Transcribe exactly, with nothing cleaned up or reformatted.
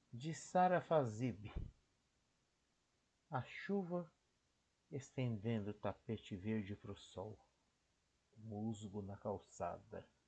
De Sara Fazib. A chuva estendendo o tapete verde pro sol. Musgo na calçada.